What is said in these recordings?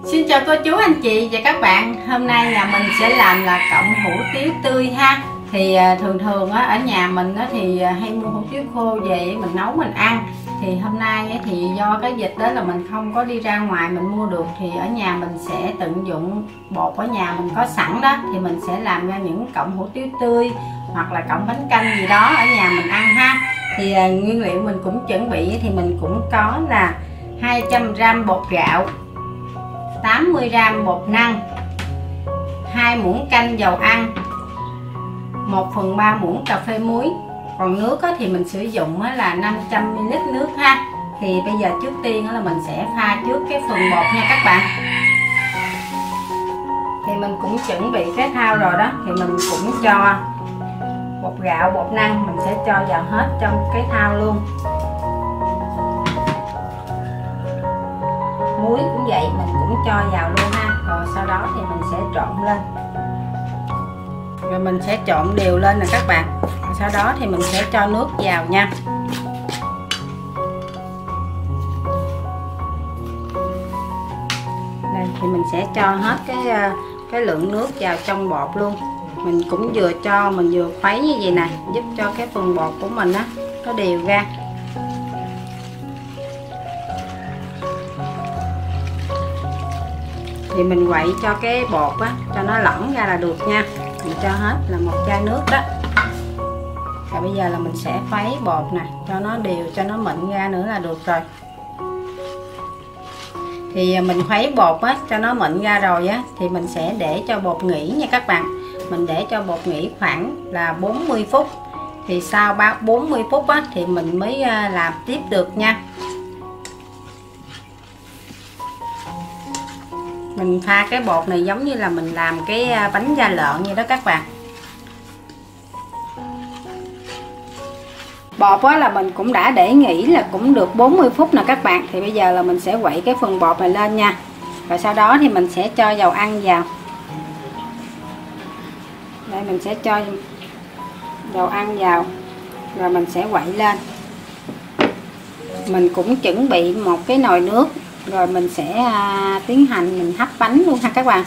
Xin chào cô chú anh chị và các bạn. Hôm nay nhà mình sẽ làm là cọng hủ tiếu tươi ha. Thì thường ở nhà mình thì hay mua hủ tiếu khô về mình nấu mình ăn. Thì hôm nay thì do cái dịch đó là mình không có đi ra ngoài mình mua được, thì ở nhà mình sẽ tận dụng bột ở nhà mình có sẵn đó, thì mình sẽ làm ra những cọng hủ tiếu tươi hoặc là cọng bánh canh gì đó ở nhà mình ăn ha. Thì nguyên liệu mình cũng chuẩn bị thì mình cũng có là 200g bột gạo, 80g bột năng, 2 muỗng canh dầu ăn, 1/3 muỗng cà phê muối. Còn nước thì mình sử dụng là 500ml nước ha. Thì bây giờ trước tiên là mình sẽ pha trước cái phần bột nha các bạn. Thì mình cũng chuẩn bị cái thao rồi đó, thì mình cũng cho bột gạo, bột năng mình sẽ cho vào hết trong cái thao luôn. Muối cũng vậy, mình cũng cho vào luôn ha. Rồi sau đó thì mình sẽ trộn lên, rồi mình sẽ trộn đều lên nè các bạn. Sau đó thì mình sẽ cho nước vào nha. Đây thì mình sẽ cho hết cái lượng nước vào trong bột luôn. Mình cũng vừa cho mình vừa khuấy như vậy nè, giúp cho cái phần bột của mình nó đều ra. Thì mình quậy cho cái bột cho nó lỏng ra là được nha. Mình cho hết là 1 chai nước đó. Và bây giờ là mình sẽ khuấy bột nè, cho nó đều, cho nó mịn ra nữa là được rồi. Thì mình khuấy bột cho nó mịn ra rồi thì mình sẽ để cho bột nghỉ nha các bạn. Mình để cho bột nghỉ khoảng là 40 phút. Thì sau 40 phút thì mình mới làm tiếp được nha. Mình pha cái bột này giống như là mình làm cái bánh da lợn vậy đó các bạn. Bột là mình cũng đã để nghỉ là cũng được 40 phút nè các bạn. Thì bây giờ là mình sẽ quậy cái phần bột này lên nha. Rồi sau đó thì mình sẽ cho dầu ăn vào. Đây mình sẽ cho dầu ăn vào, rồi mình sẽ quậy lên. Mình cũng chuẩn bị một cái nồi nước, rồi mình sẽ tiến hành mình hấp bánh luôn ha các bạn.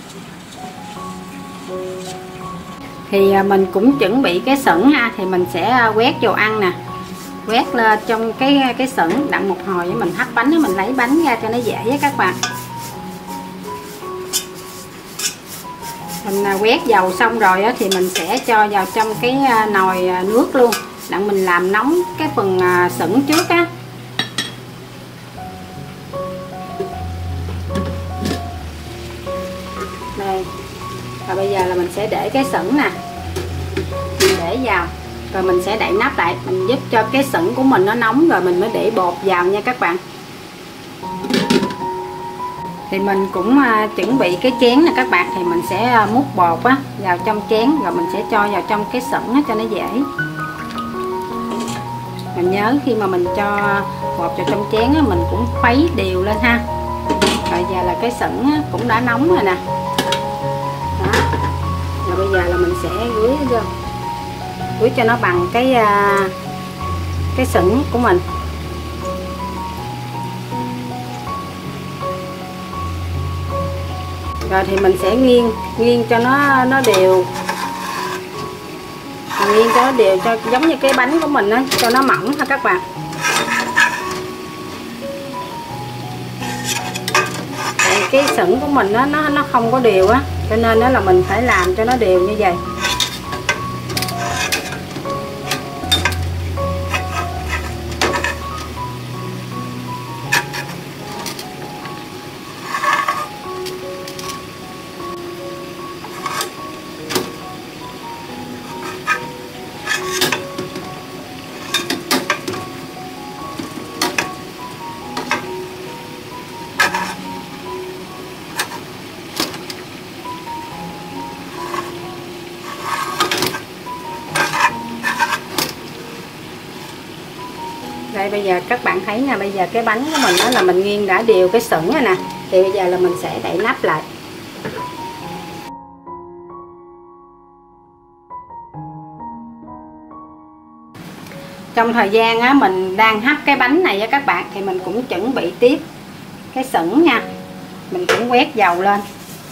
Thì mình cũng chuẩn bị cái sửng ha, thì mình sẽ quét dầu ăn nè, quét lên trong cái sửng, đặng một hồi với mình hấp bánh, mình lấy bánh ra cho nó dễ với các bạn. Mình quét dầu xong rồi thì mình sẽ cho vào trong cái nồi nước luôn, đặng mình làm nóng cái phần sửng trước á. Đây. Và bây giờ là mình sẽ để cái sửng nè, mình để vào, rồi mình sẽ đậy nắp lại, mình giúp cho cái sửng của mình nó nóng rồi mình mới để bột vào nha các bạn. Thì mình cũng chuẩn bị cái chén nè các bạn, thì mình sẽ múc bột vào trong chén, rồi mình sẽ cho vào trong cái sửng cho nó dễ. Mình nhớ khi mà mình cho bột vào trong chén mình cũng khuấy đều lên ha. Rồi giờ là cái sửng cũng đã nóng rồi nè. Đó. Rồi bây giờ là mình sẽ rưới cho nó bằng cái sửng của mình. Rồi thì mình sẽ nghiêng cho nó đều, nghiêng cho nó đều, cho giống như cái bánh của mình cho nó mỏng ha các bạn. Tại cái sửng của mình nó không có đều cho nên là mình phải làm cho nó đều như vậy. Đây bây giờ các bạn thấy nè, bây giờ cái bánh của mình là mình nghiêng đã đều cái sửng rồi nè. Thì bây giờ là mình sẽ đậy nắp lại. Trong thời gian mình đang hấp cái bánh này với các bạn, thì mình cũng chuẩn bị tiếp cái sửng nha. mình cũng quét dầu lên.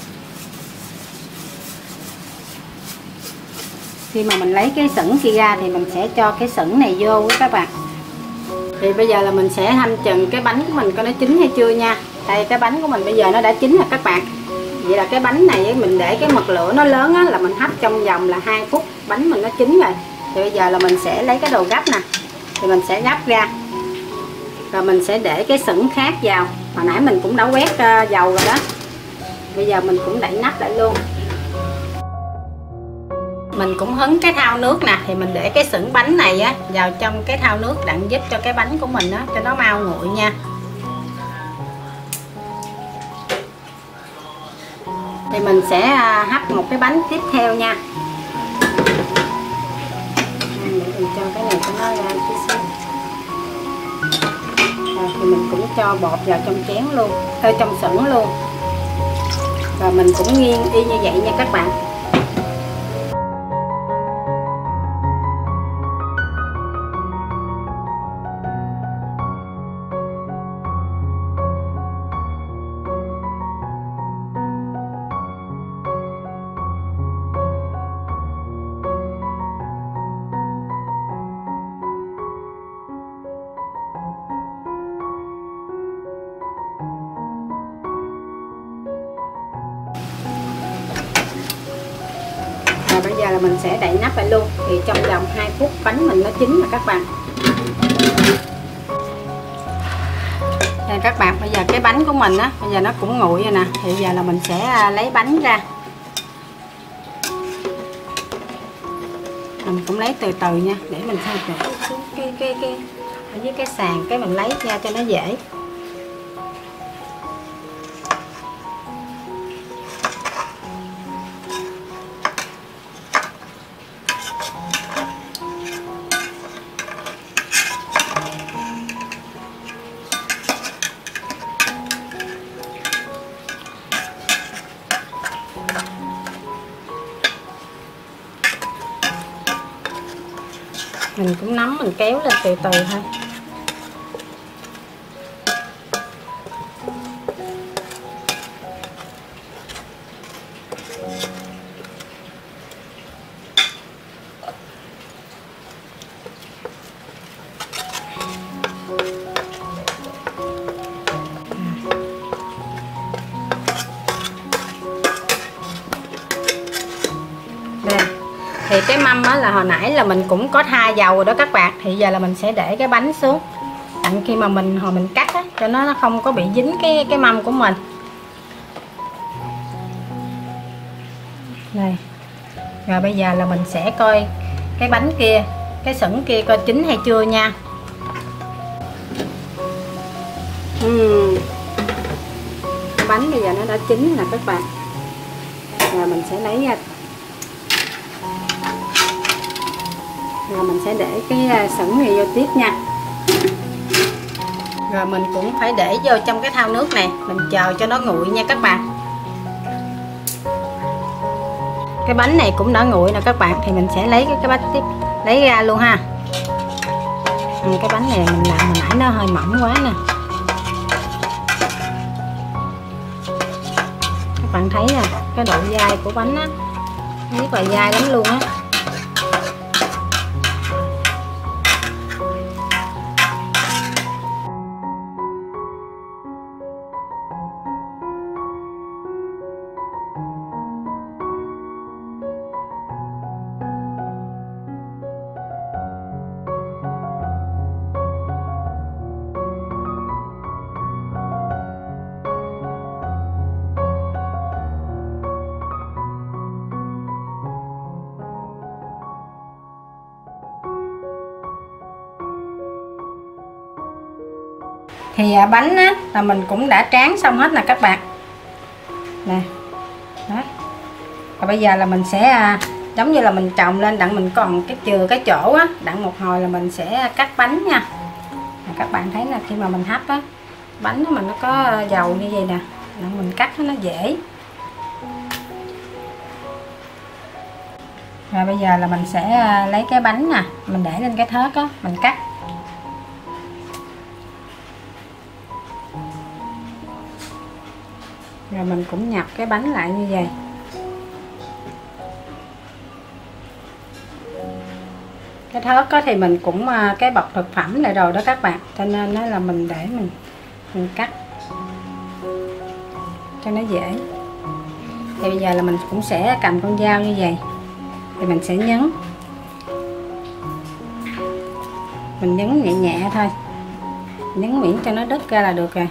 Khi mà mình lấy cái sửng kia ra thì mình sẽ cho cái sửng này vô với các bạn. Thì bây giờ là mình sẽ hâm chừng cái bánh của mình coi nó chín hay chưa nha. Đây cái bánh của mình bây giờ nó đã chín rồi các bạn. Vậy là cái bánh này mình để cái mật lửa nó lớn á, là mình hấp trong vòng là 2 phút bánh mình nó chín rồi. Thì bây giờ là mình sẽ lấy cái đồ gấp nè, thì mình sẽ gấp ra, rồi mình sẽ để cái sửng khác vào. Hồi nãy mình cũng đã quét dầu rồi đó. Bây giờ mình cũng đậy nắp lại luôn. Mình cũng hứng cái thau nước nè, thì mình để cái sửng bánh này á vào trong cái thau nước đặng giúp cho cái bánh của mình á cho nó mau nguội nha. Thì mình sẽ hấp một cái bánh tiếp theo nha. Mình cho cái này cho nó ra chút xíu. Rồi thì mình cũng cho bột vào trong chén luôn, trong sửng luôn. Và mình cũng nghiêng y như vậy nha các bạn. Và bây giờ là mình sẽ đậy nắp lại luôn. Thì trong vòng 2 phút bánh mình nó chín rồi các bạn. Nè các bạn, bây giờ cái bánh của mình á, bây giờ nó cũng nguội rồi nè. Thì bây giờ là mình sẽ lấy bánh ra. Mình cũng lấy từ từ nha, để mình sao để xuống cái ở dưới cái sàn, cái mình lấy ra cho nó dễ. Mình cũng nắm mình kéo lên từ từ thôi. Thì cái mâm á là hồi nãy là mình cũng có tha dầu rồi đó các bạn. Thì giờ là mình sẽ để cái bánh xuống, đặng khi mà mình cắt á, cho nó không có bị dính cái mâm của mình. Đây. Rồi bây giờ là mình sẽ coi cái bánh kia, cái sửng kia coi chín hay chưa nha. Cái bánh bây giờ nó đã chín nè các bạn. Rồi mình sẽ lấy ra. Rồi mình sẽ để cái sửng này vô tiếp nha. Rồi mình cũng phải để vô trong cái thau nước này, mình chờ cho nó nguội nha các bạn. Cái bánh này cũng đã nguội nè các bạn. Thì mình sẽ lấy cái bánh tiếp, lấy ra luôn ha. Cái bánh này mình làm hồi nãy nó hơi mỏng quá nè. Các bạn thấy nè, cái độ dai của bánh á, rất là dai lắm luôn á. Thì bánh á, là mình cũng đã tráng xong hết nè các bạn. Nè. Đó. Và bây giờ là mình sẽ giống như là mình trồng lên, đặng mình còn chừa cái chỗ á, đặng một hồi là mình sẽ cắt bánh nha. Các bạn thấy là khi mà mình hấp á, bánh mình nó có dầu như vậy nè, đặng mình cắt nó dễ. Rồi bây giờ là mình sẽ lấy cái bánh nè, mình để lên cái thớt á, mình cắt. Rồi mình cũng nhập cái bánh lại như vậy. Cái thớt có thì mình cũng cái bọc thực phẩm lại rồi đó các bạn, cho nên nó là mình để mình cắt cho nó dễ. Thì bây giờ là mình cũng sẽ cầm con dao như vậy, thì mình sẽ nhấn, mình nhấn nhẹ nhẹ thôi, nhấn miễn cho nó đứt ra là được rồi.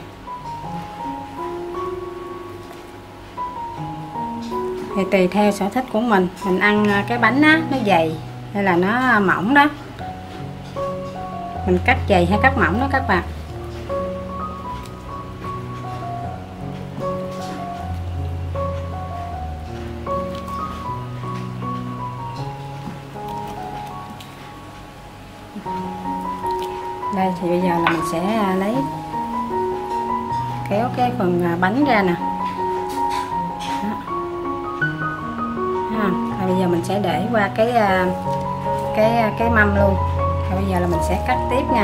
Thì tùy theo sở thích của mình ăn cái bánh á, nó dày hay là nó mỏng đó, mình cắt dày hay cắt mỏng đó các bạn. Đây thì bây giờ là mình sẽ lấy kéo cái phần bánh ra nè. Rồi bây giờ mình sẽ để qua cái mâm luôn. Rồi bây giờ là mình sẽ cắt tiếp nha.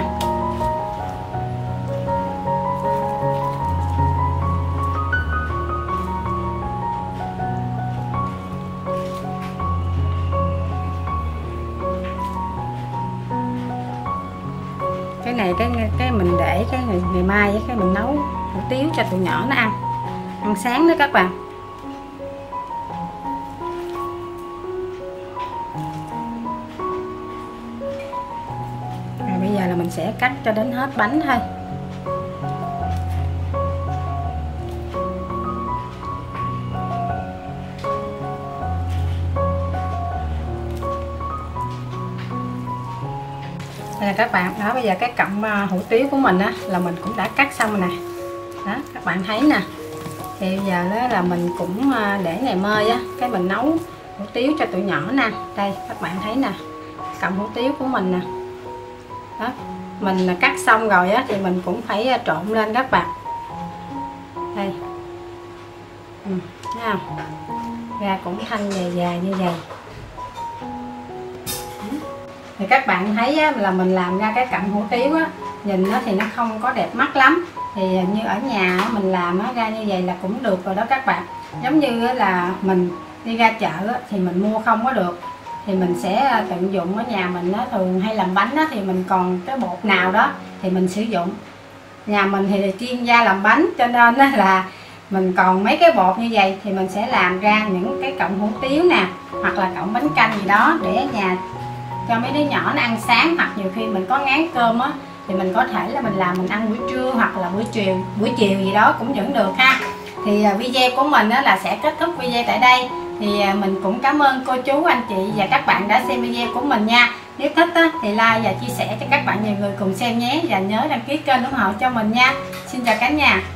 Cái này cái mình để cái ngày mai với cái mình nấu hủ tiếu cho tụi nhỏ nó ăn sáng đó các bạn. Rồi bây giờ là mình sẽ cắt cho đến hết bánh thôi. Đây là các bạn, đó bây giờ cái cọng hủ tiếu của mình á là mình cũng đã cắt xong rồi nè. Đó các bạn thấy nè. Thì bây giờ đó là mình cũng để ngày mai á, cái mình nấu hủ tiếu cho tụi nhỏ nè. Đây các bạn thấy nè, cọng hủ tiếu của mình nè. Đó, mình cắt xong rồi á thì mình cũng phải trộn lên các bạn. Đây. Thấy không? Ra cũng thanh dài dài như vậy. Thì các bạn thấy á, là mình làm ra cái cọng hủ tiếu á, nhìn nó thì nó không có đẹp mắt lắm. Thì như ở nhà á, mình làm nó ra như vậy là cũng được rồi đó các bạn. Giống như là mình đi ra chợ á, thì mình mua không có được, thì mình sẽ tận dụng ở nhà mình á, thường hay làm bánh á, thì mình còn cái bột nào đó thì mình sử dụng. Nhà mình thì chuyên gia làm bánh, cho nên là mình còn mấy cái bột như vậy thì mình sẽ làm ra những cái cọng hủ tiếu nè, hoặc là cọng bánh canh gì đó để ở nhà cho mấy đứa nhỏ nó ăn sáng, hoặc nhiều khi mình có ngán cơm á thì mình có thể là mình làm mình ăn buổi trưa hoặc là buổi chiều gì đó cũng vẫn được ha. Thì video của mình á là sẽ kết thúc video tại đây. Thì mình cũng cảm ơn cô chú, anh chị và các bạn đã xem video của mình nha. Nếu thích á, thì like và chia sẻ cho các bạn nhiều người cùng xem nhé, và nhớ đăng ký kênh ủng hộ cho mình nha. Xin chào cả nhà.